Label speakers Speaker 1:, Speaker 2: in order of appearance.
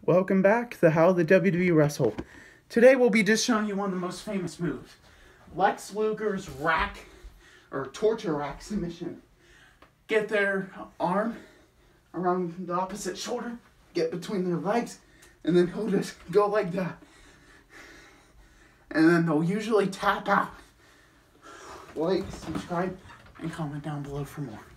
Speaker 1: Welcome back to How the WWE Wrestle. Today we'll be just showing you one of the most famous moves. Lex Luger's rack, or torture rack submission. Get their arm around the opposite shoulder, get between their legs, and then he'll just go like that. And then they'll usually tap out. Like, subscribe, and comment down below for more.